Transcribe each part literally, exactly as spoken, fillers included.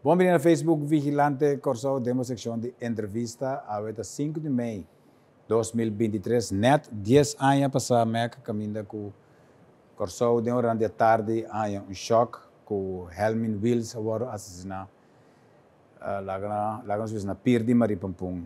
Vamos vir no Facebook Vigilante Corso, demo secção de entrevista a cinco de maio de dois mil e vinte e três, net dez anos passar Mac caminha com Corso, de uma da tarde, há um choque com Helmin Wills, agora assassinado. Lá nós na Pier di Maripampung.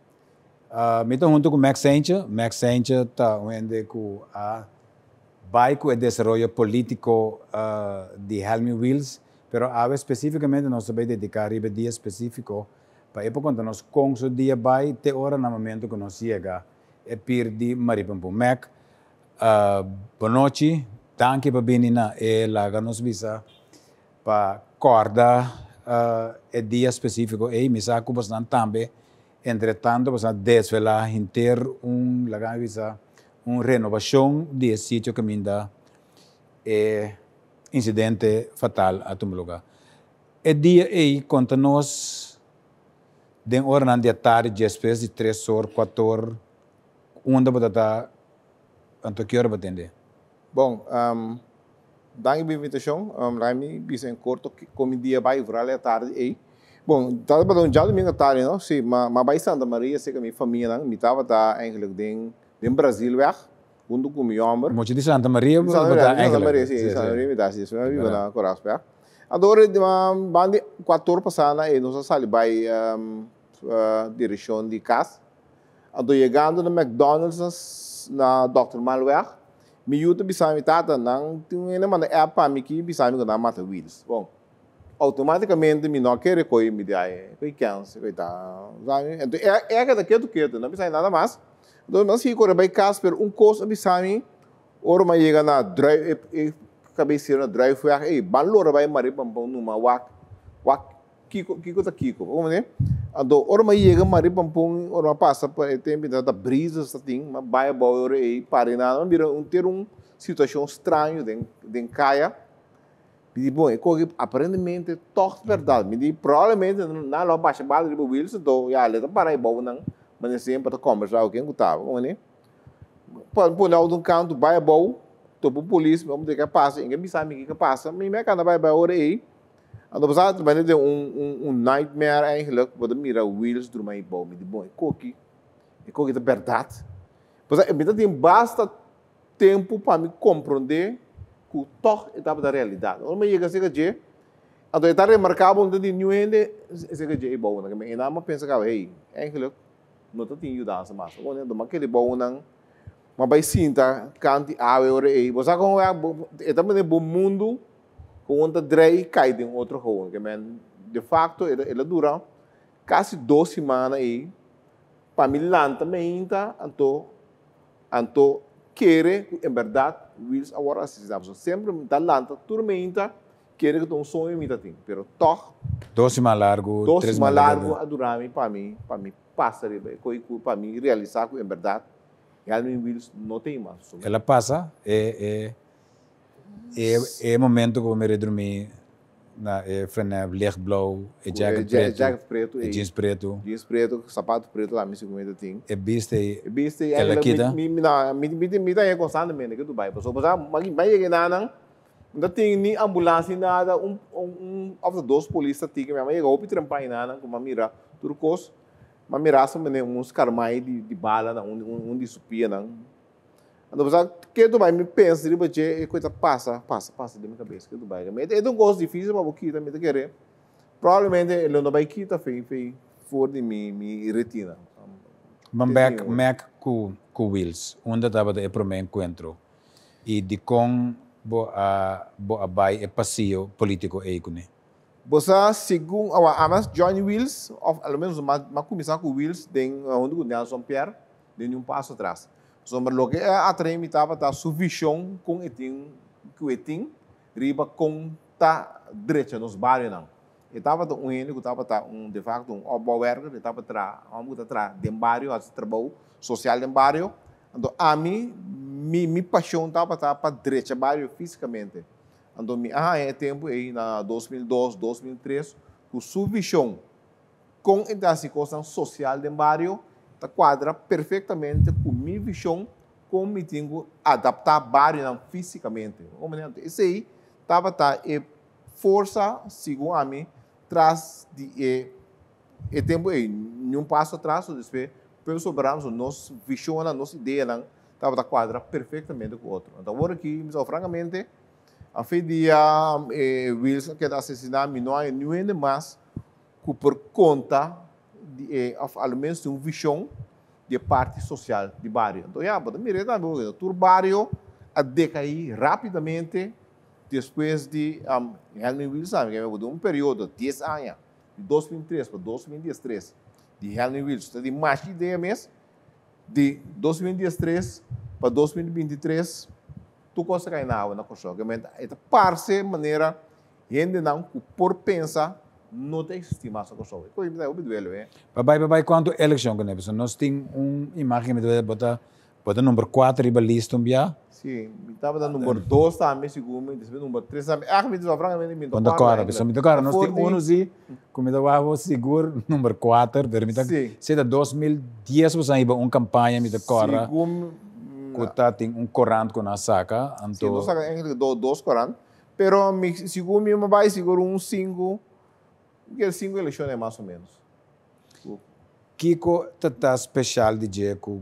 Uh, Mito junto com Max Sanchez, Max Sanchez está onde com a vai com o desenvolvimento político uh, de Helmin Wills, pero ave especificamente nós vai dedicar um dia específico para época quando nós com o dia vai ter hora no momento que nós chega é Pier di Maripampung. Mac, uh, boa noite, danke por vir na e lá nos visa para corda uh, é dia específico e me saco bastante também. Entretanto, você desvelar inteiro um visa uma renovação de sítio que ainda é incidente fatal a todo lugar. E dia aí conta nós de hora de tarde, depois de três horas, quatro horas, onde você está, anto que hora você atende? Bom, um, danke pela invitação. Um, Raimi, bisa em curto, como dia vai virar a tarde aí. Bom, estava para um dia domingo à tarde, não? Sim, mas mas vai Santa Maria, sei que a minha família, não? Me estava tá eigenlijk em em Brasil weg, junto com meu homem. Mochi de Santa Maria, Santa Maria, Santa Maria, sim, Santa Maria me dá isso, mas vivo na Coras weg. Agora de uma bande quatro horas passada e nós saímos vai direção de casa. Ando chegando no McDonald's na doutor Malweg, me yuta bisa mi tata não tem ainda manda é para mim que bisa mi na mata Wills. Bom, automaticamente me não quer coi me dá coi cansa coi tá sabe então é é que daquele que não precisa nada mais então nós se corre bem Casper um costo abisami ora mais chega na drive e cabeceira na drive foi aí balora vai mari pampão numa wak wak kiko kiko tá kiko como né então ora mais chega mari pampão ora passa por tempo da brisa assim mas vai ora aí para nada vira um ter um situação estranho de de caia. Me diz, bom, aparentemente, toch verdade. Me diz, provavelmente, na loja baixa bala de Wills, então, já, ele para aí, bom, não, mas sempre para conversar com quem estava, como é? Pode pôr lá um canto, vai, bom, estou para a polícia, vamos ter que passar, ninguém sabe o que passa, mas me canta vai, vai, hora aí. Então, você vai ter um, um, um nightmare, eigenlijk, pode mirar Wills, do mais bom, me diz, bom, é coque, é coque de verdade. Você, me tem basta tempo para me compreender que toch etapa da realidade. Olha mas chega chega je, então está remarcável onde de new ende chega je é bom, né? Mas ainda mais pensa que hey, eigenlijk não está tendo ajuda essa massa. Quando então aquele bom não, mas vai sinta canti ave ora aí. Você com é também é bom mundo com onde drei cai de um outro rolo, que men de facto ela ela dura quase duas semanas aí para Milão também tá, então então querer, em verdade, Wills agora assistimos. Sempre está lá, tudo bem, querer que um sonho me tem. Pero toch, doce mais largo, doce três mais largo, adorar para mim, para mim, passa, para mim, realizar que, em verdade, realmente Wills não tem mais. Ela passa, é, é, é, é momento que eu me redormi na é, frente lichtblauw, é jacket preto, jacket preto, é jeans preto, jeans preto, sapato preto lá, me segunda tem. É biste, é biste, ela quita. Me me me me me me tá constantemente que tu vai, pessoal, mas mas mas que nada, não tem nem ambulância nada, um um of dois polícia tem que me chegou para trampar nada, como mira, turcos, mas mira só me uns carmai de de bala, não, um um de supia não. Então, você que tu vai me pensa, tipo, que coisa passa, passa, passa de minha cabeça, que tu vai. É um gosto difícil para você também querer. Provavelmente ele não vai quitar, foi, foi fora de minha, minha retina. Mas back, back com com Wills, onde estava de para meu encontro e de com bo a bo a vai é passeio político aí com ele. Você segundo a mas John Wills, ou pelo menos mas mas começar com Wills, tem onde o Nelson Pierre, tem um passo atrás. Sobre lo que a trem estava da subvisão com etim que etim riba com ta direita nos bairros não. Estava da um ene que estava tá um de facto um obowerker, estava tra, vamos tá tra de bairro, as trabalho social de bairro. Então a mim mi mi paixão estava tá para direita bairro fisicamente. Então mi ah é tempo aí na dois mil e dois, dois mil e três, com subvisão com essa situação social de bairro tá quadra perfeitamente com minha visão, com me tenho adaptar bairro fisicamente. Isso aí estava tá e força, segundo a mim, traz de e, e tempo e um passo atrás ou depois pelo sobramos o nosso visão a nossa ideia não estava da quadra perfeitamente com o outro. Então agora aqui, mas francamente a fim de eh, Wilson que assassinar não há nenhum mais que por conta de eh, ao menos de uma visão de parte social de bairro. Então já, pode mirar também o bairro a decair rapidamente depois de um, Helmy Wilson, que é um período de dez anos, de dois mil e três para dois mil e três, de Helmy Wilson, de mais de ideia mesmo, de dois mil e três para dois mil e vinte e três, tu consegue ganhar na coisa. É parece maneira, ainda não, por pensar, não tem sistema essa coisa. Coisa é o duelo, é. Papai, papai, quanto eleição que nós nós temos uma imagem de botar botar número quatro e balista um dia. Sim, estava dando número dois também, segundo, depois número três também. Ah, me diz, francamente, me toca. Quando pessoal, me toca, nós temos um e como eu vou seguro número quatro, permita. Se da dois mil e dez você aí uma campanha me toca. Segundo, que tá tem um corante com a saca, então. Sim, não saca ainda dois corante, pero me segundo me vai seguro um cinco, que cinco eleições é mais ou menos. Kiko tá especial de dia com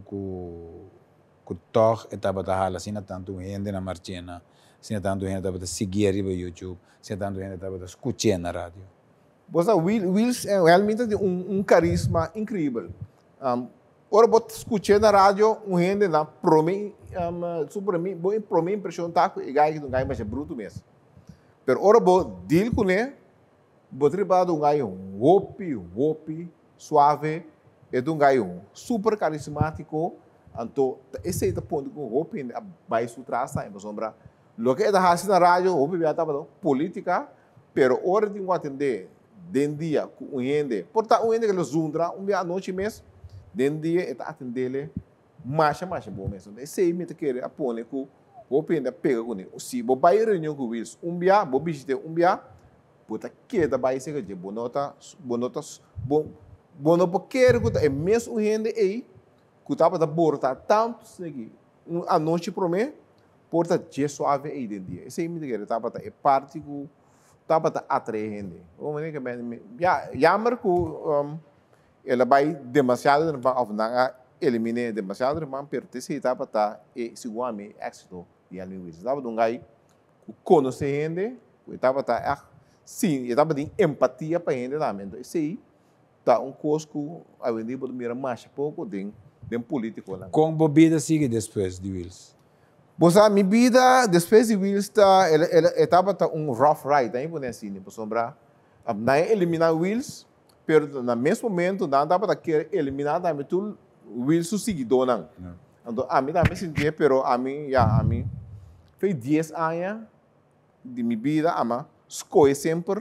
que toch estava da hala, assim tanto gente na marchena, assim tanto gente estava da seguir no YouTube, assim tanto gente estava da escutar na rádio. Você Wills é realmente um, um carisma incrível. Um, ora bot escutar na rádio, um gente na pro mim, um, super mim, bom pro mim impressão tá que gai que um gai mais bruto mesmo. Pero ora bot deal com ele, bot ribado um gai um wopi, wopi, suave, é um gai um super carismático. Então, esse é o ponto que o Hopi vai se traçar, em sombra. O que é da raça na rádio, o Hopi já estava política, pero hora de um atender, dentro dia, com o ende, portanto, o ende que ele zundra, um dia à noite mesmo, dentro dia, ele atender ele, mais, mais, bom mesmo. Esse aí, me quer apoiar que o Hopi ainda pega com ele. Se você vai reunião com o Wilson, um dia, você visita um dia, você quer da vai ser que boa nota, boa nota, bom, bom nota, quer que é mesmo o ende aí, que estava da borda tanto aqui a noite para mim porta de suave aí dentro dia esse aí me diga estava é parte que estava atraindo o menino que me já já marcou ela vai demasiado não não elimine demasiado mas pertence estava tá e segundo a mim êxito e ali o estava um gai conhecer gente estava tá sim estava de empatia para gente também esse aí tá um cosco a vender por mira mais pouco tem de político lá. Como a vida sigue depois de Wills? Você a minha vida depois de Wills tá, ela ela estava tá um rough ride, aí por assim, por sombra, não é eliminar Wills, pero no mesmo momento não dava querer eliminar também tu Wills o seguidor não. Então a mim também sentia, pero a mim já a mim foi dez anos de minha vida, ama escolhe sempre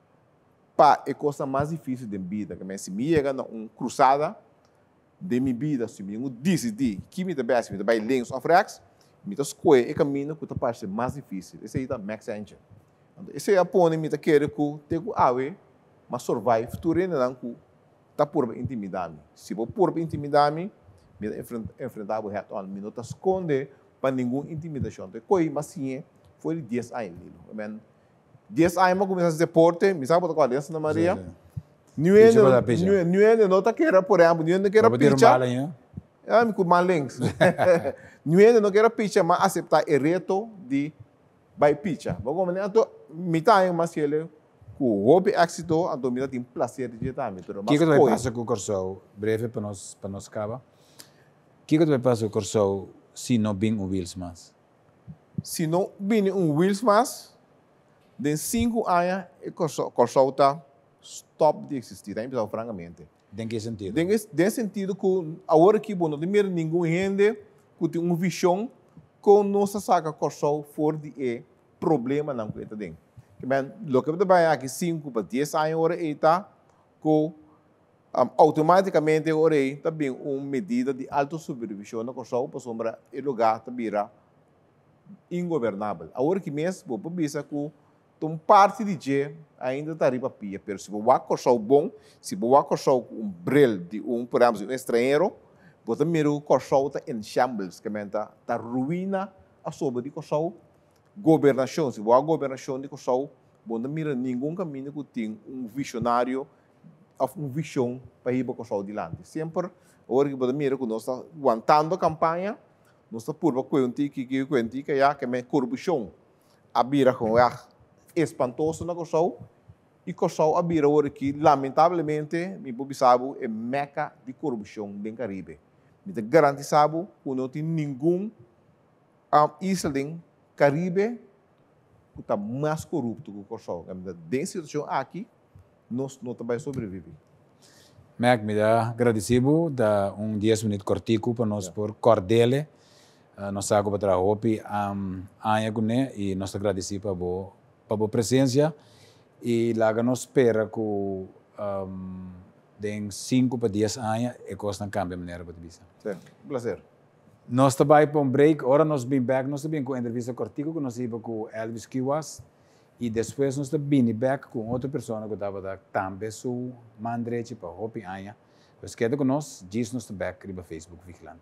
para a coisa mais difícil da vida, que me se me chega uma cruzada de minha vida, se eu decidir que me deve ser, me deve links of reacts, me deve escolher o caminho que parte mais difícil. Esse aí é o Max Engine. Esse é o ponto que me quer que tenho a ver, mas survive futuro ainda que está por intimidar-me. Se eu por intimidar-me, me enfrentar o reto, me não esconde para nenhuma intimidação. Então, coi, mas sim, foi dez anos. dez anos eu comecei a fazer deporte, me sabe com a Aliança da Maria. Não é não não tá querendo por exemplo, não é querendo pichar. Ah, me com malings. Não é não querendo pichar, mas aceitar o reto de vai pichar. Vamos ver, então me tá aí mas ele com o hobby éxito, então me tem prazer de estar me. O que que vai passar com o Corso? Breve para nós para nós acabar. O que que vai passar com o Corso se não bem um Wills mais? Se não bem um Wills mais, de cinco anos o Corso Corso tá stop de existir, tá? Então, francamente. Em que sentido? Tem que sentido que agora que bom, não tem nenhum gente que tem uma visão com nossa saca corção for de é problema não que tem. Que bem, lo que vai aqui cinco para dez anos hora aí tá com um, automaticamente hora aí também uma medida de alta supervisão na corção para sombra e lugar tá vira ingovernável. Agora que mesmo vou pensar que então, parte de G ainda está riba pia, pero se você cortar bom, se você cortar um bril de um, por exemplo, um estrangeiro, você mira cortar em shambles, que está tá ruína a sobre de cortar governação, se você governação de cortar bom mira nenhum caminho que tem um visionário ou um visão para ir para o sol de lado. Sempre, agora que bom mira que nós está aguantando a campanha, nós está por para quanti que que quanti que já que me corrupção a bira com já espantoso na Kosovo e Kosovo a bira agora que lamentavelmente me publicado é meca de corrupção do Caribe. Me te garantizado que não tem nenhum um, isla do Caribe que está mais corrupto que o Kosovo. Dentro situação aqui nós não também sobreviver. Mac, me dá agradecido da um dez minutos cortico para nós por cordele. Uh, nós saco para trahopi um, aia gune e nós agradecemos para bo para bo presença e lá nos espera que um, den cinco para dez anos e coisa não cambia maneira para visa. Sim, prazer. Nós também para um break, agora nós bem back, nós também com entrevista cortico que nós íamos com Elvis Kiwas e depois nós também back com outra pessoa que estava da também su mandrete para hopi aia. Mas queda com nós, diz nós back riba Facebook vigilante.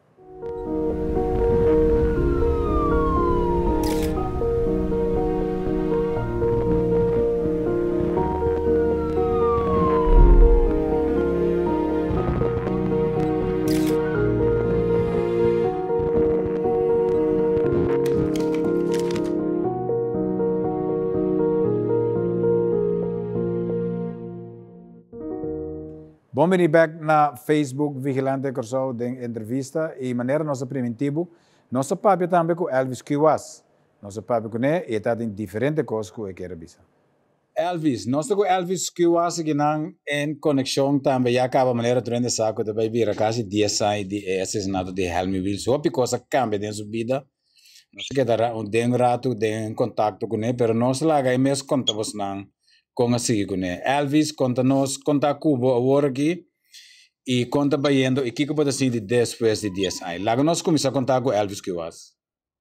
Bom venir back na Facebook Vigilante Corso de entrevista e maneira nossa primitivo. Nosso papo também com Elvis Kiwas. Nosso papo com ele e está em diferentes coisas que eu quero dizer. Elvis, nós com Elvis Kiwas que não em conexão também já acaba maneira de saco de vai vir a casa de sai de assassinato de Helmy Wilson. O coisa cambia dentro sua vida. Nós que dará um den rato de contato com ele, pero nós lá ga mes contamos não com a seguir com ele. Elvis, conta-nos, conta Cuba agora aqui e conta baiendo e que que pode ser de depois de dez anos. Lá nós começamos a contar com Elvis Kiwas.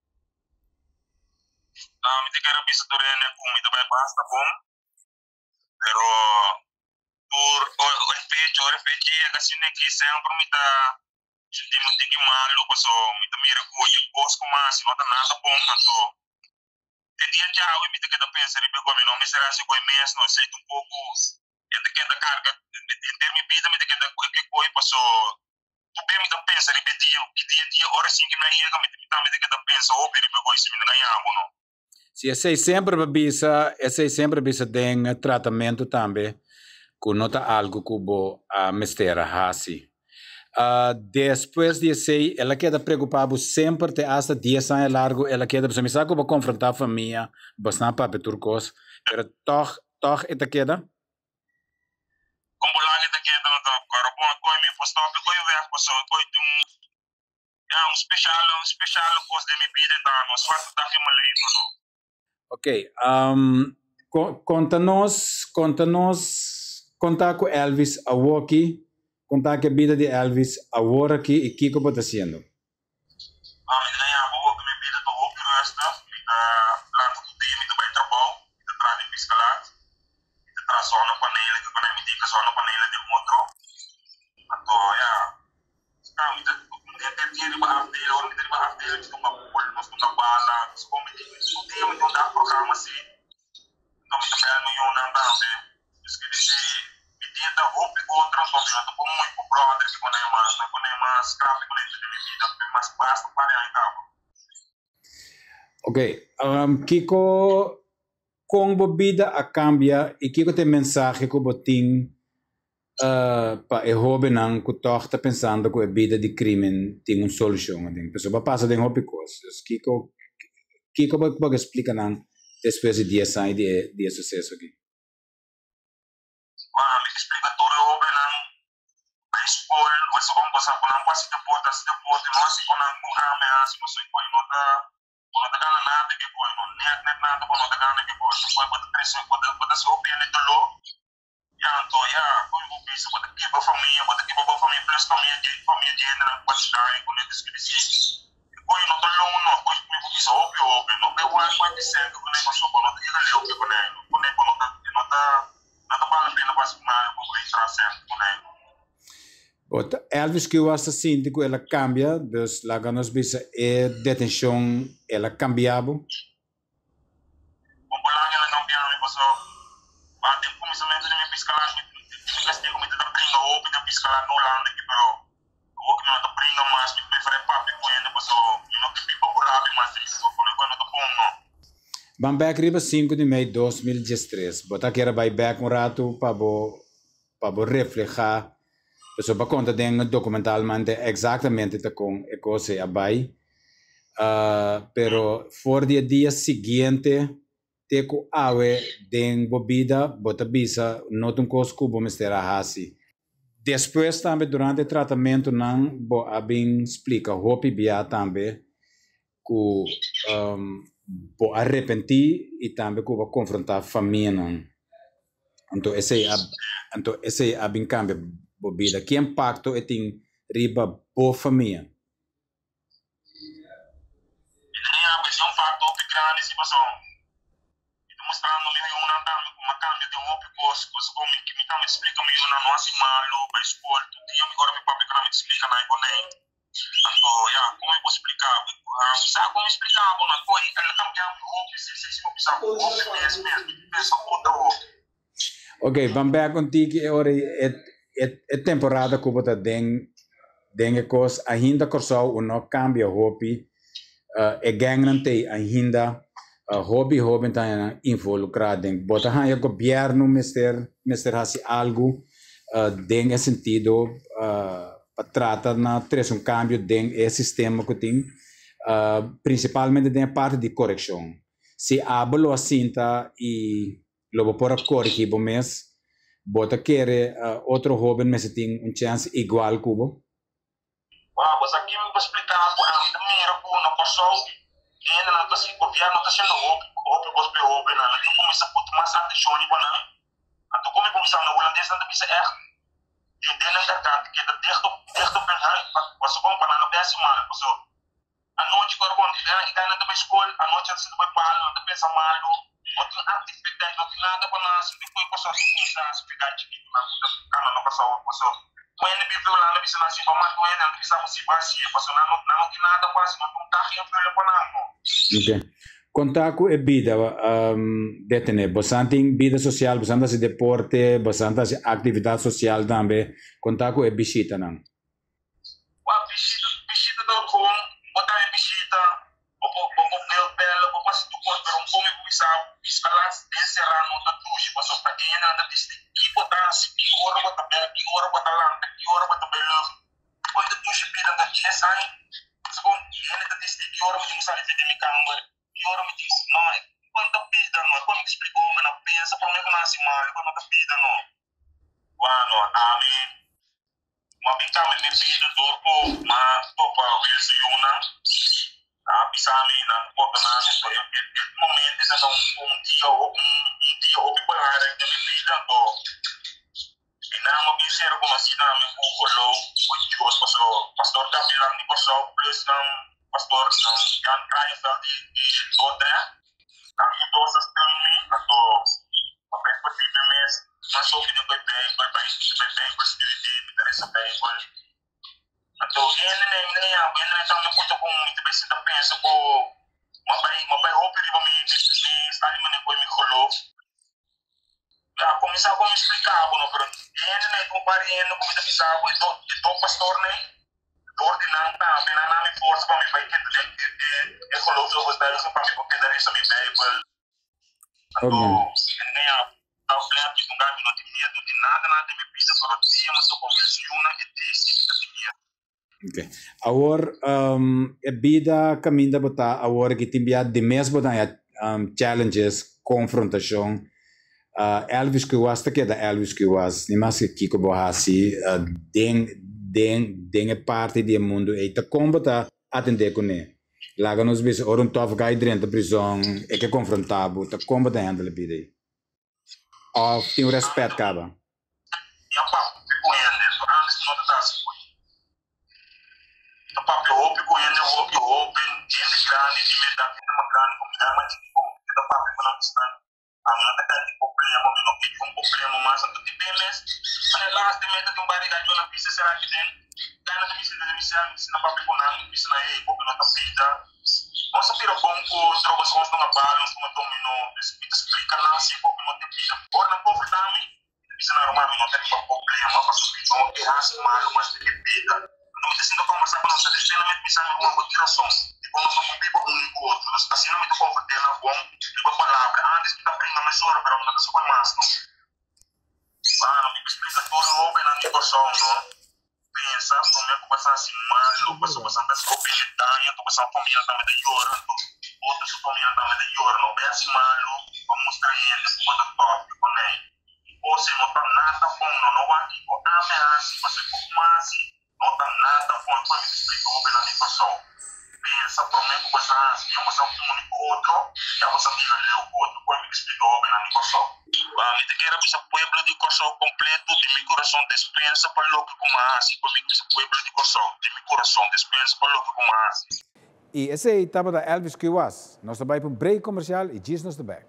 Ah, me diga que isso durante a comida vai basta bom, pero por o efeito, o efeito é assim que sempre me dá de me diga malo, passo me dá mira que eu gosto mais, não dá nada bom, então de dia já eu me diga da pensar e pegou me não me será se coi mês não sei um pouco e de que da carga em termos de vida me diga da que coi passo tu bem me dá pensar e pedir que dia dia hora sim que me ia me me me diga da pensar ou pelo pegou isso me ganhava não. Se esse sempre babisa, esse sempre babisa tem tratamento também, que nota algo que bo a mistera hasi. Uh, depois de sei, ela queda preocupado sempre te hasta dez anos largo, ela queda para me saco para confrontar a família, bastante para turcos, pero toch toch ita queda. Como lá ita queda no top, cara, bom, coi me postou, coi o ver, passou, coi um é um especial, um especial coisa de minha vida, tá, nós faz da que malei, não. Ok, um, conta-nos, conta-nos, conta com Elvis Awoki, conta que a vida de Elvis agora aqui e o que você está fazendo. Ah, me ganha a boa que minha vida está boa, que resta, me dá planta do dia, me dá bem trabalho, me dá trabalho de escalado, me dá trabalho só na panela, que quando me diga só na panela de motor, então, já, ah, me dá ter dia de barra dele, ou me dá de barra dele, me dá uma bola, nós temos uma bala, como me diga, o dia me dá um programa assim, então me dá bem no Yonanda, isso que diz, me dia da roupa e outra, então, eu estou muito com brother, que quando é mais, quando é mais gráfico, né, de minha vida, mais basta para aí, então. Ok, um, Kiko, como a vida a cambia, e Kiko tem mensagem que você tem Uh, para o jovem não que está pensando que a vida de crime tem uma solução, a pessoa passa de uma coisa. Kiko, Kiko pode explicar não depois de dez anos de de sucesso aqui. Ah, me explica todo o jovem não a escola, mas como você não passa de porta, se de porta, não se quando não ame, se você põe nota, não tá ganhando nada que põe, não net net nada, não tá ganhando que põe, põe pode crescer, pode pode se ouvir no dolo. Ya, então, ya, como eu disse, pode aqui para a família, pode aqui para a família, para a família de família de ainda não pode estar aí com eles que dizem. Põe no dolo não, põe como eu disse, óbvio, óbvio, não tem uma coisa de sangue, quando ele passou, quando ele leu que quando ele, quando ele não tá, não tá, não tá valendo a pena para se tomar, como ele está certo com ele. Bota, Elvis que eu acho assim, que ela cambia, dus lá que nós vimos a detenção, ela cambiava. Como lá ela cambiava, me passou, Van back riba cinco de maio de dois mil e dezesseis. Bota que era vai back um rato para bo para bo reflejar. Pessoa para conta de um documentalmente exatamente tá com a coisa a vai. Uh, pero for dia dia seguinte te ko awe den bebida bota bisa not um cosco bo mestera hasi. Depois também durante o tratamento não bo abin explica hopi bia também ku um, bo arrepentir e também ku bo confrontar família não. Então esse ab então esse abin cambia bebida que impacto é tem riba bo família. Mostrando me eu não tá uma câmbio de um outro curso, curso como que me tá me explica me eu não assim malo, para escola, tudo dia me agora me papai que não me explica na igual. Então, já, como eu vou explicar? Sabe como explicar? Bom, na coisa, ela tá me dando roupa, se se se me pensar com roupa mesmo, mesmo, pensa outra roupa. Ok, vamos ver contigo agora é é é temporada que bota den den coisa ainda corsou o não cambia roupa, é gang não tem ainda Uh, hobby hobby tá involucrado em bota o governo mister mister hasi algo uh, den sentido uh, para tratar na tres um cambio den é sistema que tem uh, principalmente den parte de correção se abalo assinta e logo por corrigir bom mês bota querer uh, outro hobby mas tem um chance igual cubo ah mas aqui me vou explicar a primeira por no corso ainda não está assim, o governo está sendo roubo, roubo, roubo, roubo, não. Então começa a pôr mais atenção ali, não. Então como começar no holandês, não precisa é. E dentro da carta que é desde desde o penhar, você compra na décima semana, você a noite quando quando ele está na tua escola, a noite antes de vai para, não está pensa mal, não tem atividade, não tem nada para nós, depois você começar a explicar de que não não não passou, passou. Quando ele vive lá, ele precisa assim, vamos lá, ele precisa se basear, porque não não tem nada quase, não tem carrinho para ele para não. Ok. Contar com a vida, um, detene, bastante vida social, bastante deporte, bastante atividade social também. Contar com a visita, não? A visita, visita do com, botar a visita, o o o pelo pelo, o passo do corpo, um como eu pensava, escalar, encerrar no tatuagem, passou para quem ainda não disse que botar se que hora botar pelo, que hora botar lá, que hora botar pelo, quando tatuagem pida da dia sai, segundo ele tá disse que hora me sabe de me camba, que hora me disse não, quando pida não, quando me explicou, mas não pensa para mim não nasce mal, quando tá pida não, quando a mim uma bem calma me pida dorpo, mas topa o isso eu não a pisami na coordenada so eu eu momento essa um um dia ou um um dia ou para a área de vida do e na mo bisero como assim na me colo o que os pastor pastor da bilang ni pastor plus ng pastor ng Jan Kreisel di di toda ang dos as também ato a perspectiva mes mas o que não vai bem vai bem vai bem possibilidade me interessa bem vai então ele nem nem a ele nem tá no ponto com muito bem se tá pensa com uma pai uma pai roupa de mim de estar em mano com me colo já começar como explicar quando por ele nem compreende como tá pensando e do e do pastor nem do ordinar tá bem na minha força para me vai que de de colo os os dados para me porque dar isso me bible então nem a a flea que não gabi não tem medo de nada nada me pisa para dia mas eu convenciona e disse Okay. Agora, um, a vida caminha botar agora que tem de mesmo botar um, challenges, confrontação. Uh, Elvis que was que da Elvis que was, nem mais que Kiko Bohasi, uh, den den den é parte do mundo e tá como botar atender com ele. Lá que nós vemos um tough guy dentro da prisão, é que confrontável, tá como botar handle a vida aí. Of tem o respeito caba. E a papo com ele, antes não tá assim. O papo roupa com ele, roupa roupa, ele grande, de verdade, uma grande comunidade, mas tipo, o papo com não está. A mãe tá com problema, não tem um problema, mas não tem bem mesmo. Mas lá tem medo de um barrigado na pista, será que tem? Gana de missa de missa, se não papo com não, pista na aí, pouco não tá pista. Nós só pira bom com drogas com uma bala, nós como domino, explica lá se pouco não tem pista. Agora não confortável, pista normal, não tem problema, para subir, não tem raça, mas tem pista. Não me sinto conversar com nossa destinamento, me sabe uma motivação. E como nós somos bem um com o outro, assim não me estou confortável, bom, e vou passa assim mal, passa passando das cooperativas, tu passa família também de llorando, outros família também de llorando, bem assim mal, vamos mostrar ele por da própria com ele. Ou se não tá nada bom, não vai aqui com ameaça, você com mais, não tá nada bom, para me explicar o que na pessoa. Pensa por mim que você eu você comunica outro, já você diga o outro, para me explicar o que na pessoa. A mim te quero esse pueblo de Corsão completo, de meu coração despensa para lo que como assim, comigo esse pueblo de Corsão, de meu coração despensa para lo que como assim. E esse é estava da Elvis Kiwas. Nós estamos para um break comercial e diz nos the back.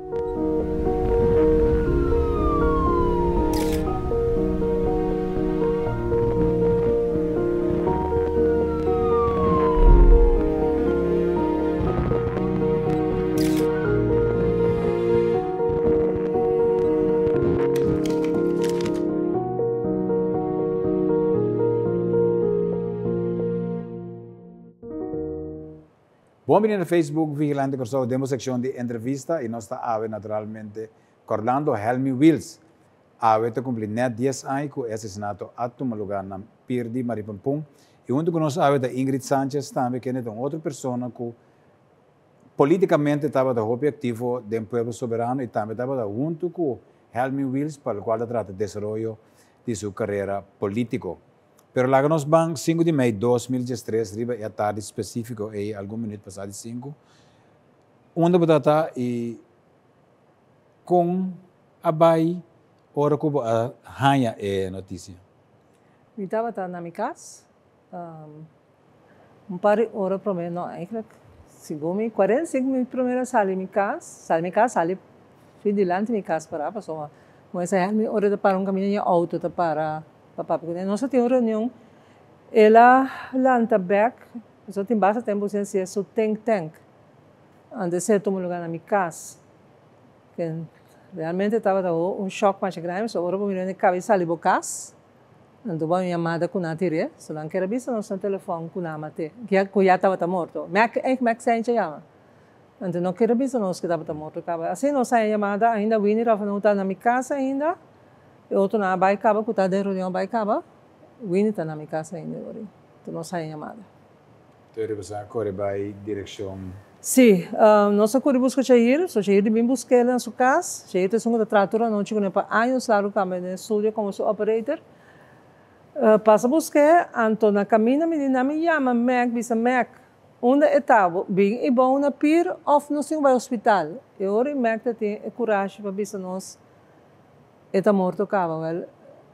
Bom menino no Facebook, Vigilante Corsão, demos secção de entrevista e nós está ave naturalmente Orlando Helmi Wills. Ave te cumpre net dez anos com assassinato ato no lugar na Pirdi Maripampum. E junto com nós ave Ingrid Sanchez também, que é uma outra pessoa que politicamente estava da objetivo do povo soberano e também estava junto com Helmi Wills para o qual trata de desenvolvimento de sua carreira política. Pero lá nos vamos cinco de maio de dois mil e dezesseis, riba é a tarde específico e algum minuto passado de cinco, onde batata e com a bai ora como a rainha é notícia. Eu estava na minha casa, um par de horas para mim, não, eigenlijk, segundo quarenta e cinco minutos primeiro saí da minha casa, saí da minha casa, saí fui delante da minha casa para passar, mas essa hora de parar um caminho de auto para Papá, porque nós temos uma reunião, ela lanta back, só tem bastante tempo sem ser so think tank, antes de tomar lugar na minha casa, que realmente estava um choque mais grande, so agora eu me lembro cabeça ali para casa, então uma chamada com a tire, so não quero ver se nós temos telefone com a mate, que já estava morto, Mac, é Mac sem chama, então não quero ver se nós que estava morto, assim nós saímos chamada ainda Winnie Rafa não está na minha casa ainda. Eu estou na Baicaba, que está de reunião Baicaba. O Winnie está na minha casa ainda. Então, não sai chamada. Então, você corre para direção? Sim. Nós corremos buscar Jair. So, Jair vem buscar ele na sua casa. Jair tem uma tratura, não tinha para anos lá no caminho no estúdio como seu operator. Passa a buscar, então, na caminho, menina me chama Mac, bisa Mac. Onde estava? Bem, e bom na pir, ou não sei vai ao hospital. E agora o Mac tem coragem para bisa nós. Está morto, cara, well,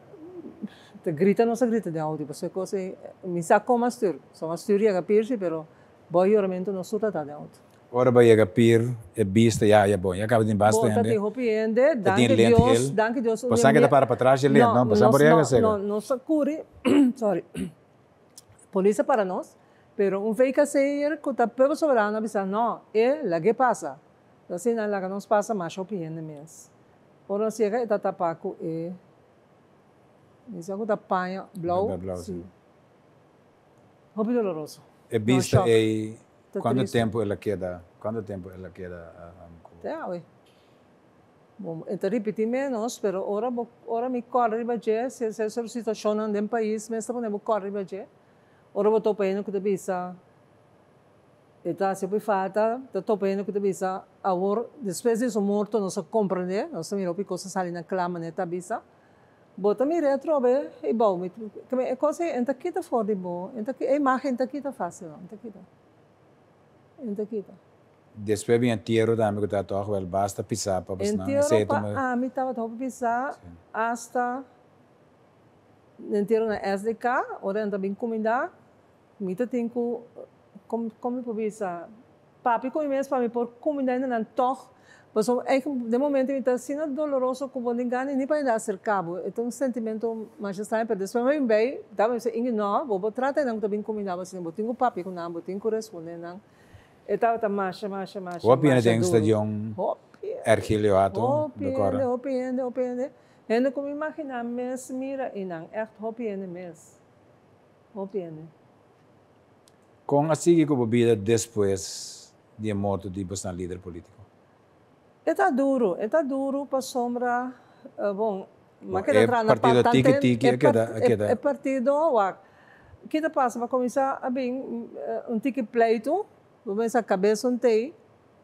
te grita, não se grita de áudio, porque coisa, me sabe como astur, só astur e a pirsi, pero boy oramento não suta tá de áudio. Ora vai a pir, é vista, já, já bom, já acaba de basta ainda. Bota de hopi ende, danke Deus, danke Deus. Passar que tá para para trás, ele não, passar por aí que seja. Não, não se cure, sorry, polícia para nós, pero um veículo sair, que tá pelo soberano, avisa, não, é lá que passa, assim lá que nos passa, mas hopi ende mesmo. Ora chega e está paco e isso é panha blau, sim. Hobby doloroso. É vista e quanto tempo ela queda? Quanto tempo ela queda? Até hoje. Bom, então repetir menos, pero ora ora me corre para je, se se a situação no país, mas também me corre para je. Ora vou tô pena que te bisa. Então, se eu falta, estou pena que te bisa, agora, depois disso morto, não se compreende, não se mira o que coisa ali na clama, né, tá bisa. Bota me retro, be, e bom, é coisa, enta kita for de bom, enta que, a imagem enta kita fácil, enta kita. Enta kita. Depois vem tiro também que tá toch, well, basta pisar para passar. Tiro pa, ah, me tava toch pisar, hasta, tiro na S D K, ora enta bem comida, me tá tenho como como por isso papi com imenso para mim por comida ainda não toh mas é de momento me está sendo doloroso como ninguém nem para dar ser cabo então um sentimento mais estranho para depois me bem dava me inge não vou tratar não também comida mas não tenho papi com não tenho corresponder não estava tá mais mais mais o pena tem estadião Ergilio ato do cora o pena o pena ainda como imaginar mes mira e não echt o pena mes o pena com a seguir como vida depois de morte de bastante líder político. Está duro, está duro para sombra, uh, bom, mas que é partido tique tique que da que da. É partido, kita passa para começar a bem um tique pleito, começa a cabeça um tei,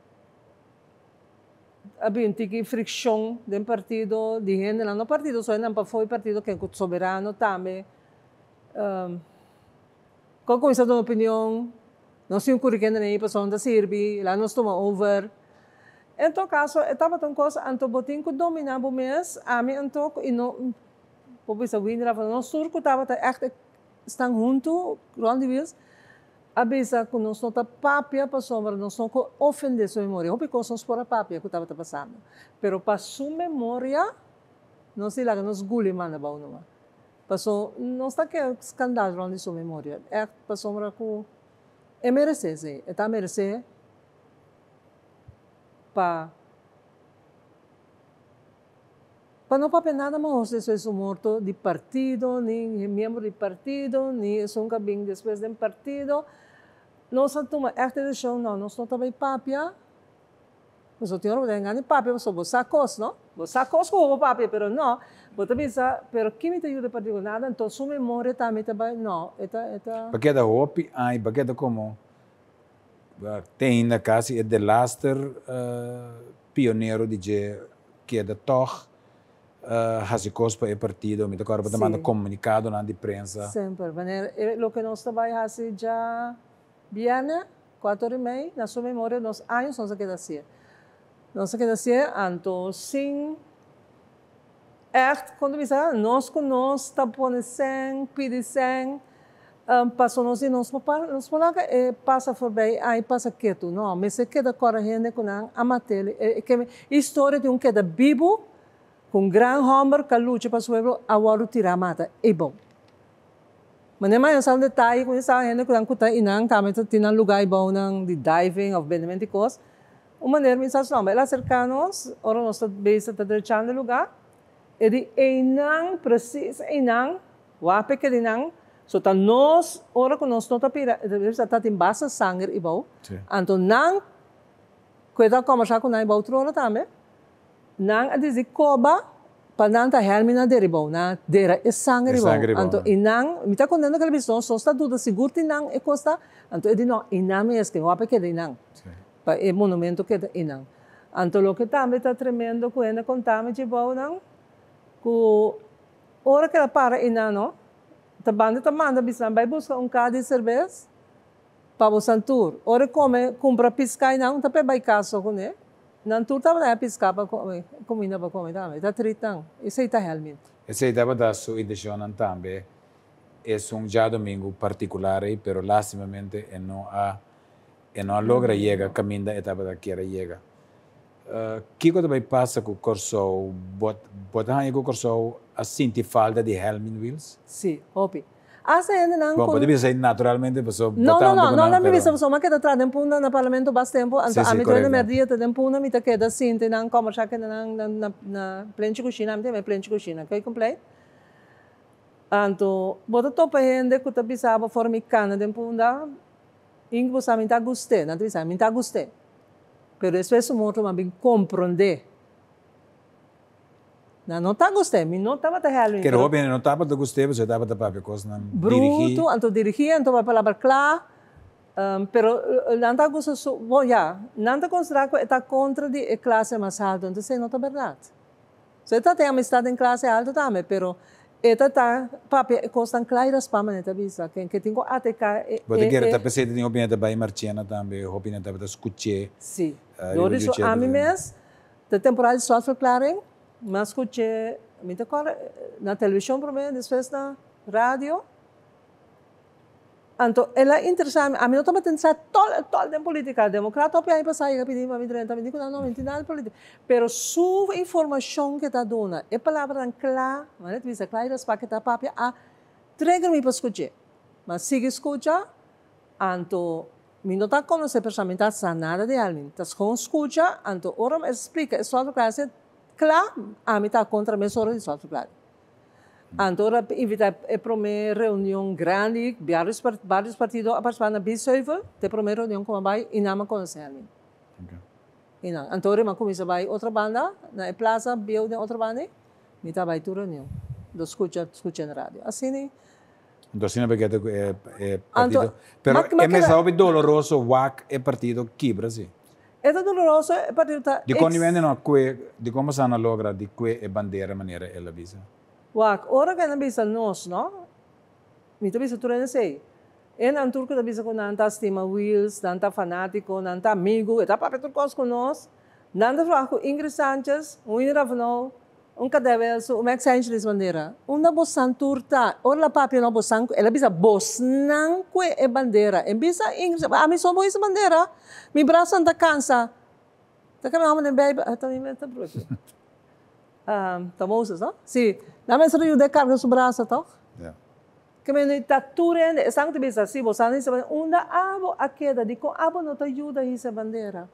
havia um tique fricção do partido, de gente lá no partido, só não foi partido que é soberano também. Um, quando começa a dar opinião, não se curriculum nem para onde serve, lá nós toma over. Em todo caso, estava tão coisa, anto botin que dominar o mês, a mim anto e não, por isso a winner não surco estava echt estão junto, grande vez, a bisa que nós não tá papia para sombra, nós não ofender sua memória, o porque nós por a papia que estava passando, pero para sua memória, não se lá nós gule manda bom não, passou não está que escândalo de sua memória, é para sombra que é merecer, é está merecer para para não papai nada mais isso é morto de partido nem membro de partido nem é um cabinho depois de partido nós não toma esta decisão não nós não também papia mas o senhor vai ganhar papia mas você sacos não você sacos com o papia pero não você pensa pero que me ajuda partido nada então sua memória também também não eta eta porque da hopi ai porque da como tem na casa é de laster uh, pioneiro de que é da toch uh, hasicos para o partido me tocar para mandar comunicado na imprensa sempre maneira o que nós trabalhamos já viernes quatro e meia na sua memória nos anos nós queda assim nós queda assim anto sim echt quando me nós com nós tá pondo sem pedir sem Um, passou nós e nós nós falamos que passa por bem aí passa quieto não mas se queda correndo com a amatele é que história de um queda vivo com grande homem que luta para o povo a hora tirar mata é bom mas nem mais um detalhe com essa gente que não está inang também tem um lugar bom não de diving ou bem de coisas uma maneira me sabe não ela cercanos ora nós está bem está deixando lugar é de inang preciso inang wape que inang so tá nós ora que nós não tá pira está tem baixa sangue e bom então não cuida como já com não outro hora também não a dizer coba para não tá hermina de bom na dera é sangue e bom então e não me tá contando que eles só está tudo seguro e não é costa então ele não e não é que o ape que de não para é monumento que de não então o que também está tremendo quando contamos de bom não que ora que ela para e não Tabanda tamanda bisam vai buscar um carro de cerveja para o santur. Ora come compra piscar e não tapé vai caso com ele. Não tu tava lá piscar para comer, comida para comer também. Tá tritão. Isso aí tá realmente. Esse aí dava da sua edição também. É um dia domingo particular, pero lastimamente e não a e não logra chega caminha etapa da que era chega. Uh, que coisa vai passar com o corso? Bot botar com o corso a sentir falta de Helmin Wheels? Sim, hopi. Asa ainda não. Bom, pode dizer naturalmente, pessoa. Não, não, não, não, não me bisa pessoa, mas que está dentro punda no parlamento bastante tempo. Então a mim também me dia está dentro punda, me tá que da sinta não como já que na na na na plente cozinha, me tem plente cozinha, que é completo. Então, bota topa gente que tá bisava formicana dentro punda, ingo sa me tá gostei, não bisa, me tá gostei. Pero isso é muito mais bem compreender. Não, não está gostando, não estava te realmente. Que roupa não estava te gostando, você estava te papel coisa não dirigir. Bruto, então dirigir, então vai falar claro. Um, pero não está gostando, bom já, não está considerado que está contra de classe mais alta, então isso não é verdade. Você está tem amizade em classe alta também, pero eta tá papel costan claras para maneta visa que que tenho até cá. Você quer estar pensando em opinião da Marciana também, opinião da escutar. Sim. Eu disse a mim mesmo, da temporada só foi claro, mas escutei, me tocou na televisão primeiro, depois na rádio. Então, ela é interessante, a mim não estava pensando todo todo em política, democrata, ou aí para sair, pedir para mim direto, me digo não, não entendo nada de política. Pero sua informação que está dando, é palavra clara, mas não é clara, para que está papia, a entrega-me para escutar. Mas siga escutar, então, me não está conhecendo pessoalmente nada de alguém, está com escuta, então, ora me explica, é só classe, claro, a mim está contra a minha hora de só claro. Então, invita para uma reunião grande, vários, vários partidos a participar na Bisseuvel, de primeira reunião como vai, e não me conhecem. Então, eu comecei a vai outra banda, na plaza, bio de outra banda, e estava aí toda reunião, do escuta, escuta na rádio. Assim, Então, sim, porque é, é partido. Anto, Pero ma- ma é mais que- algo doloroso, o A C é partido que Brasil. É doloroso, é partido tá. De quando vem não que, de como se não logra de que é bandeira maneira ela visa. Wak, ora que não bisa nós, não? Me também se tu não sei. É na turco da bisa com nanta estima wheels, nanta fanático, nanta amigo, eta para petur cos com nós. Nanta fraco Ingrid Sanchez, um ira vno, um cadê so, o Max Angeles bandeira. Uma bosan turta, ora la papi no bosan, ela bisa bosnan que é bandeira. E bisa Ingrid, a mim só boa essa bandeira. Mi braço anda cansa. Tá que me amo nem baby, tá me meta pro aqui. Ah, tá moças, não? Sim. Na mesa eu de carga sobre braço, tá? Yeah. Que me tá turende, é sangue bisa assim, você não sabe onde abo a queda de com abo não te ajuda essa bandeira.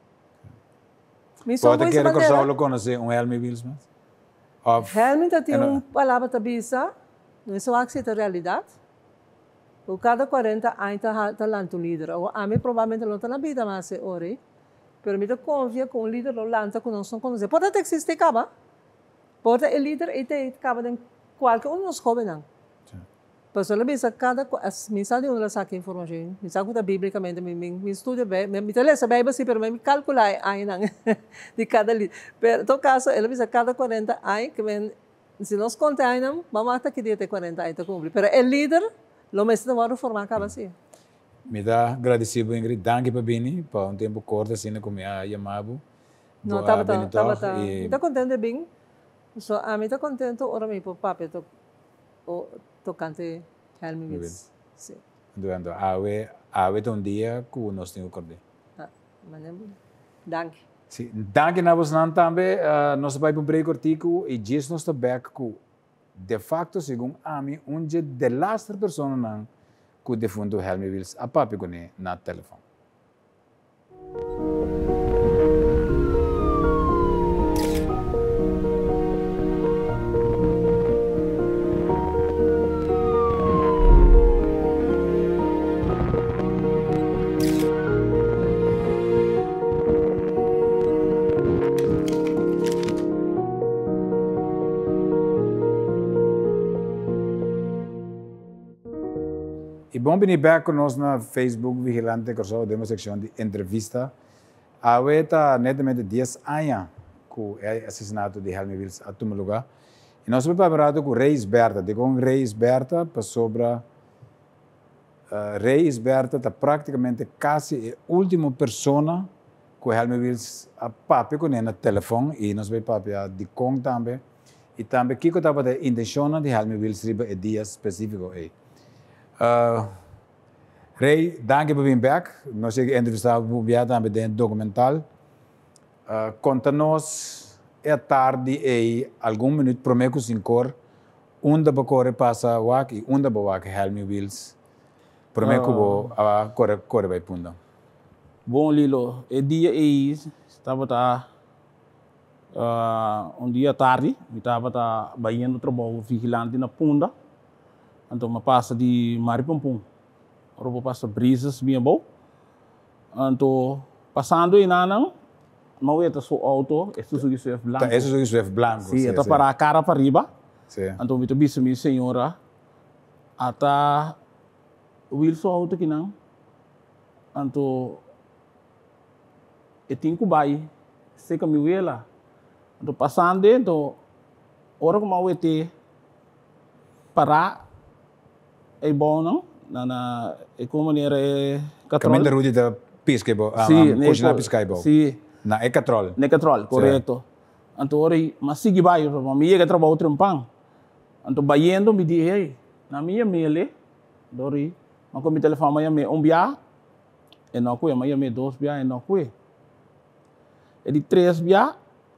Me só Pode essa querer que bandeira. só lo conhecer um Helmi Wilson? Of Realmente tem uma palavra da bisa, não é só a realidade. Por cada quarenta anos tá lanto líder. Ou a mim provavelmente não tá na vida mas é ore. Pero me confia com o líder do lanto que nós não conhecemos. Pode até existir caba. Pode o líder e te caba de qualquer um dos jovens. Mas ela bisa cada mensal de onde saca informação. Me saco da biblicamente me me estuda bem, me me lê a Bíblia sim, pero me calcular aí não de cada líder. Pero no caso ela bisa cada quarenta anos que vem se nós conta aí não, vamos até que dia tem quarenta anos para cumprir. Pero o líder lo mesmo não vai formar acaba assim. Me dá agradecido, Ingrid. Danke para bem, para um tempo curto assim como eu chamava. Não, estava estava estava. Está contente bem. So a mim está contente ora me por papo to o tocante Helmi Wills. Sim. Doendo, ave ave um dia que nós temos acordei. Ah, manem. Danke. Sim, danke na vos não também, nós vai para um break cortico e diz nós back que de facto segundo a mim um dia de last pessoa não que defundo Helmi Wills a papi com ele na telefone. E bom vir back conosco na Facebook Vigilante, que só temos secção de entrevista. A está netamente dez anos que é assassinato de Helmi Wills a todo lugar. E nós vamos falar com Reis Berta, de com Reis Berta para sobre uh, Reis Berta está praticamente quase a última pessoa que Helmi Wills a papi com ele no telefone e nós vamos falar de com também. E também que estava a intenção de Helmi Wills riba e dia específico aí. Uh, Ray, danke por vir back. Nós chegamos a entrevistar o Bia também dentro do documental. Uh, Conta-nos, é tarde e algum minuto para mim que se cor, onde a corre passa o aqui e onde a boa que Helmi Wills. Para mim que vou a corre corre vai punda. Bom Lilo, é dia aí estava tá uh, um dia tarde, estava tá baiando trabalho vigilante na punda. Então, uma passa de Maripampum. Roupa passa brisas bem bom. Então, passando em Nanang, não é só auto, é Suzuki Swift branco. É Suzuki Swift branco. Sim, é para a cara para riba. Sim. Então, eu disse minha senhora, até o Wilson auto que não. Então, eu tenho que vai, sei que me ela. Então, passando, então, hora que eu te parar é bom, não? Na na é como maneira é catrol. Caminho da rua da pisca bo, ah, sim, cozinhar pisca bo. Sim. Na é catrol. Na catrol, correto. Então ora, mas sigue vai, mas ia que trabalho trampang. Então baiendo me diz, hey, na minha mele, dori, mas com meu telefone amanhã me um bia, e não cuia, amanhã me dois bia, e não cuia. E de três bia,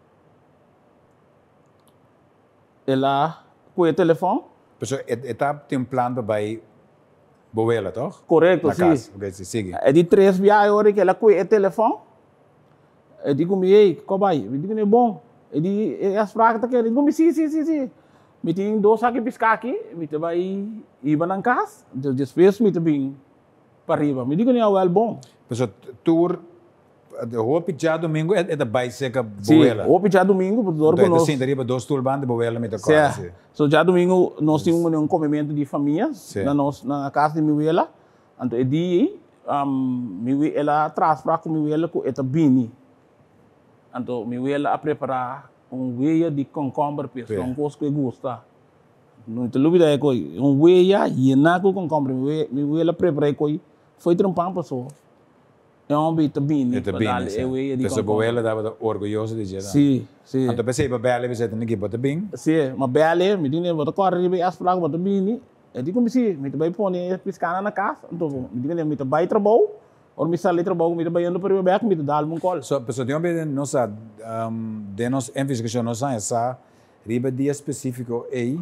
ela cuia telefone. Pessoal, etapa tem um plano para ir boela, toch? Correto, sim. Ok, sigue. É de três viagens hora que ela cuida o telefone. Eu digo, me ei, como vai? Eu digo, é bom. Eu digo, as fracas tá querendo. Eu digo, sim, sim, sim, sim. Me tem dois aqui piscar aqui, me te vai ir na casa. Então, depois me te vem para riba. Me digo, não é bom. Pessoal, tour hoop já domingo é é da vai seca Sim, boela. hoje já domingo, por dor Então, nós. sim, daria dois turban de boela me tocar. Sim. So já domingo nós tínhamos um comimento de família Sim. na nós na casa de minha abuela. Então é dia um minha ela traz para com minha abuela com eta bini. Então minha abuela a preparar um weia de concombre pessoa um gosto que gosta. Não te lubida é coi um weia e na com concombre minha abuela prepara coi foi trampar pessoa. É um bit bini. Eta bini. É weia de Pessoa concombre. boela dava orgulhoso de dizer. Sim, sim. Então pensei para bela você tem que botar bem. Sim, mas bela, me diz, bota corre bem as placas, bota bini. Eu digo como se, me vai pôr piscana na casa, então me diz, me vai trabalho, ou me sai trabalho, me vai indo para o back, me dá um call. So pessoa tem um bem nossa um de nos investigação nossa essa riba dia específico aí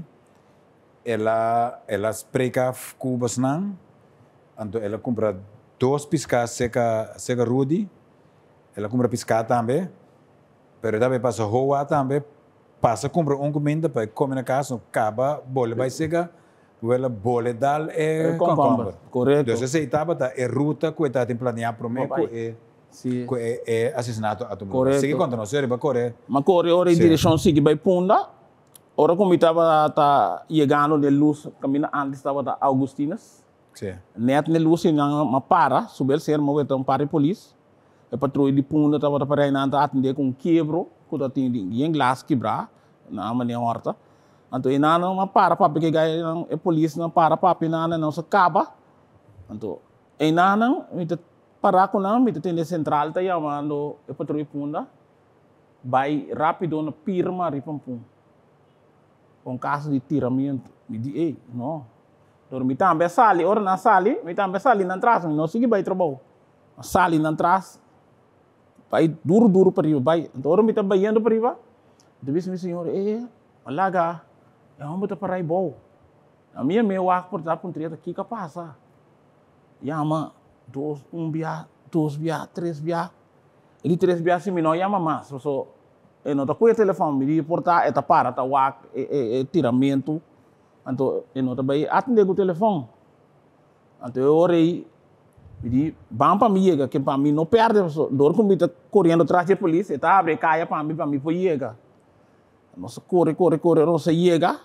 ela ela espreca cubas não, então ela compra dois piscas seca seca Rudy, ela compra piscar também, pero também passa roa também, passa compra um comida para comer na casa, acaba bole vai seca, ela bole dal é concombre. Correto. Então você estava tá é ruta que está tem planear para mim é Sim. é é assassinato a tu. Correto. Sigue conta não sei para correr. Mas corre ora em direção sigue vai punda. Ora como estava tá chegando de luz, caminho antes estava tá Augustinas. Sim. Net ne luz não uma para, subir ser uma então para polícia. A patrulha de punda estava para aí na atender com quebro, com tá tem em glass quebrar na maneira horta. Então ina não uma para para porque gai não é polícia não para para ina não se acaba. Então ina não me parar com não me tem central tá chamando a patrulha punda. Vai rápido na pirma ripampum. Com caso de tiramento, me diz, ei, não. Então, me também sali, ora na sali, me também sali na trás, não segui vai trabalho. Sali na trás, vai duro, duro para riba, vai. Então, ora me também indo para riba. Depois, meu senhor, eh, alaga, eu vou botar para aí bom. A minha meu arco por dar com treta aqui que passa. Yama, dois, um bia, dois bia, três bia. Ele três bia se me não yama mais, so e não tá com o telefone, me diz portar, é para, tá o é tiramento, então e não tá bem atender o telefone, então eu orei, me diz, vamos para mim, que para mim não perde, dor como tá correndo atrás da polícia, tá abre caia para mim, para mim foi chega, nossa corre, corre, corre, nossa chega,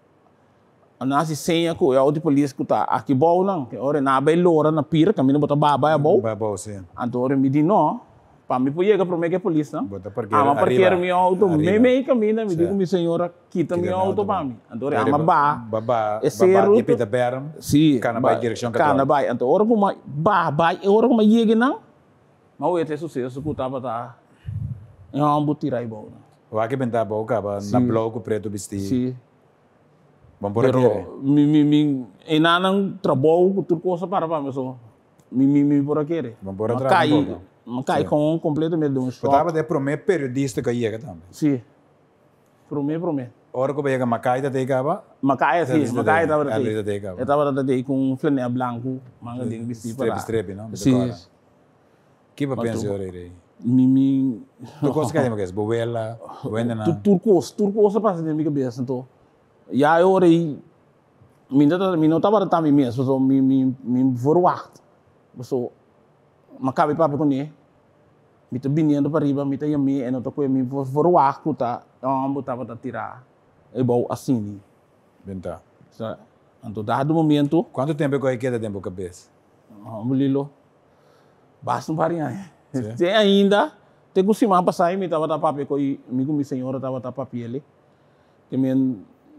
a nossa senha que é o de polícia que tá aqui bom não, que ora na bem loura na pira, caminho botar baba é bom, baba sim, então ora me diz não. Para mim, podia que para mim que é polícia, não? Bota parqueiro, ama parqueiro meu auto, arriba. me meio caminho, me Sim. digo, minha senhora, quita meu auto para mim. Então, ama ba, baba, esse baba, ruto- e pita beram, sim, cana vai direção cana católica. vai. Então, ora como ba, ba, ora como chega não? Mas o esse sucesso que estava tá, eu amo tirar bom. O aqui benta boca, na Sim. bloco preto vestir. Sim. Vamos por aqui. Pero mi mi mi enanang trabalho tudo coisa para para mim só. Mi mi mi por aqui. Vamos por Mas atrás cai, um pouco. mas cai Sim. com completamente de um Eu choque. estava de prometer periodista que chega também. Sim. Promê, promê. Hora que chega Macai da Teicaba, Macaya, sim, Sim, Macaya estava sim, daí. sim, sim. Eu estava daí com um flanela branco, manga de vestir para lá. strepe, não? Sim. Que vai Mas pensar tu- hora aí? Mi, mi... Tu consegue mais que é? Boela, boenda na. Tu- Turcos, turcos passa na minha cabeça, então. E aí, hora aí, mi não mi não estava também mesmo, so mi mi mi verwacht. So, macabe papi com ele. Mi tá vindo para riba, mi tá yami, e não tá com mi verwacht, que tá, eu botava a tirar. É bom assim. Benta. So, então, dado momento, Quanto tempo que queda tempo cabeça? ah, mulilo, basta um parinha. Sim. Tem ainda, tem que se mais passar, me tava da papi com mi com mi senhora tava da papi ele. Que me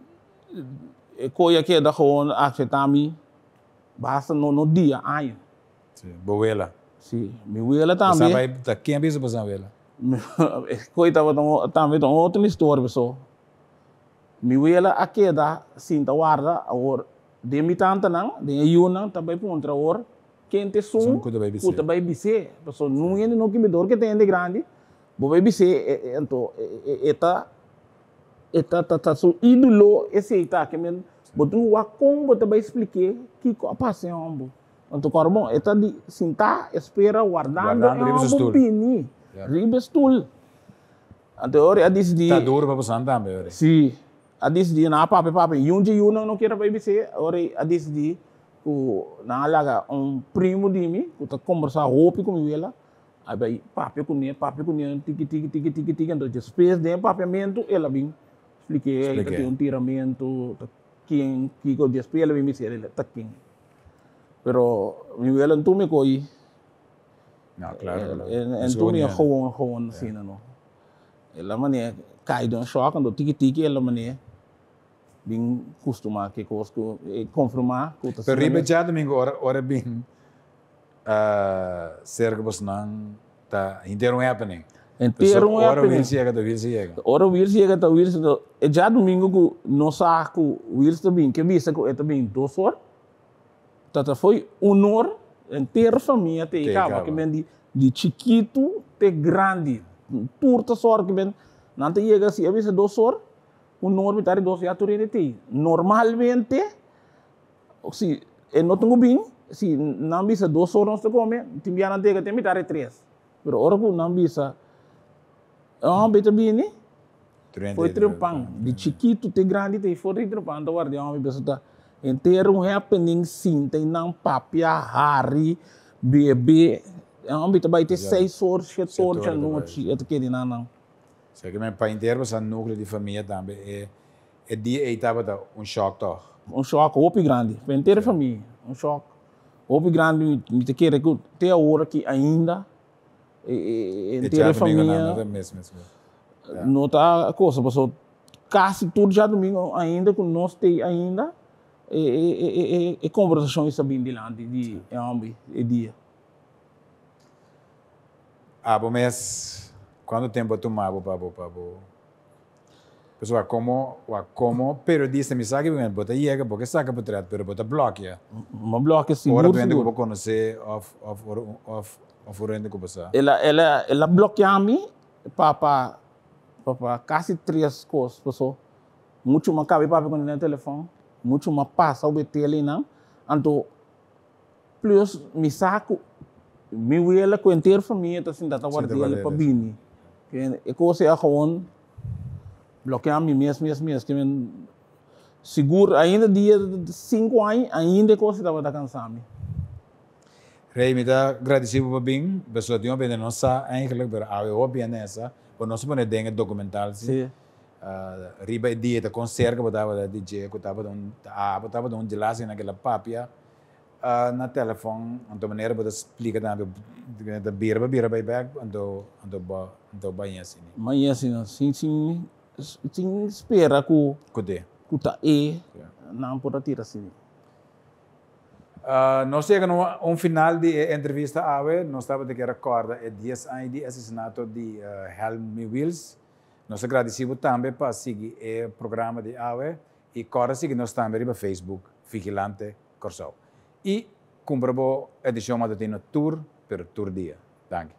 coisa que da gewoon acetami, basta no no dia ai. Boela. Sim, mi wela Você também. vai da quem avisa para Boela? Coisa tava tão também tão outra história pessoal. Mi wela aqui da cinta guarda, or de mi tanta não, de eu não também por outra hora. Quem te Som sum, kuda vai bise. kuda vai bise. Pessoal, não é no que me dor que tem de grande. Bo vai bise, então, eta, eta, ta, ta, so ídolo esse tá que me, botu wa com, botu vai explicar que co passa em ombo. Então, bom, eta de sinta, espera, guardando, Guardando, riba sa stool. pini, Yeah. riba stool. Então, ora, a diz de, Tá duro para passar também, ora. sim, a diz de na papi papi, yun de yun não quer vai bise, ora, a diz de o na alaga um primo de mim, que tá conversar roupa com ela, Aí vai, papi com ele, papi com ele, tiki, tiki, tiki, tiki, tiki. Então, depois de papiamento, ela vem, expliquei, ela tem um tiramento, quem, que depois ela vem me dizer, ela está quem. Pero, ela não me coi. Não, claro. Então, me gewoon, gewoon, assim, não. Ela maneira, cai de um choque, quando tiki, tiki, ela maneira, bem costuma que conosco, confirmar. Pero, riba já domingo, ora, ora bem, Uh, cerca você não tá inteiro um happening. Inteiro um happening. Ora Will chega, Will chega. Ora Will chega, Will chega. E já domingo que não saco Will também que visa que é também dois horas. Tata foi honor inteira família te acaba que vem de de chiquito te grande. Turta sorte que vem não te chega assim a visa dois horas. Honor me tare dois já tu te. Normalmente se é não tenho bem si não bisa dois horas não come, timbia na tega tem mitare três. Pero ora que não bisa, ah beta bini, foi trepang de chiquito te grande te foi trepang da guarda homem bisa tá inteiro um happening sim tem não papia hari bebê, ah beta vai ter seis horas sete horas à noite é que não não. Sei que me para inteiro você núcleo de família também é é dia aí tava um choque toch. Um choque opi grande, para inteira família, um choque. Houve grande, me te queira que até a hora que ainda inteira a família não está a coisa, passou quase tudo já domingo ainda com nós tem ainda e e conversação isso bem dilante de ambi e dia. Ah, bom mês quanto tempo tomava para para pessoal como como periodista me sabe bem bota chega porque saca para trás pero bota bloqueia uma bloqueia sim ora vendo que vou conhecer of of of of orende que passa ela ela ela bloqueia me para para quase três coisas pessoal muito uma cabe para com o telefone muito uma passa o bt ali não então plus me saco me ela com inteira família tá assim data guarda para bini que é coisa é gewoon bloquear me mesmo, mesmo, mesmo, que seguro, ainda dia cinco anos, ainda coisa estava da cansado. Rei, me dá agradecido por bem, pessoa tinha bem não sa, eigenlijk, pero a eu bem nessa, por nós pone dengue documental, sim. Riba dia da concert que botava da D J, que botava um, ah, botava um gelasi naquela papia, na telefone, então maneira para explicar também, da bira, bira, bira, back, então, então, então, banha assim. Banha assim, sim, sim. Sim, espera que Kude. Kuta e não pode tirar assim. Uh, nós chegamos a um final de entrevista a ver, nós estávamos de que recorda é dez anos de assassinato de uh, Helmy Wills. Nós agradecemos também para seguir o programa de A V e agora seguir nós também no Facebook Vigilante Corsão. E cumprimos a edição matutina tour per tour dia. Danke.